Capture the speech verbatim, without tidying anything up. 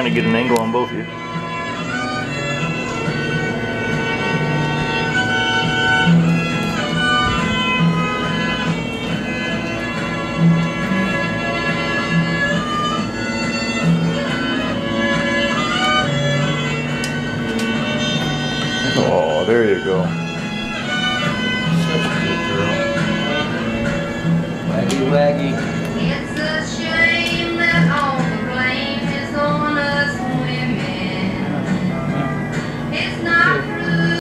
trying to get an angle on both of you. Oh, there you go. Such a good girl. Waggy, waggy. It's a shame that all the blame is on us women. It's not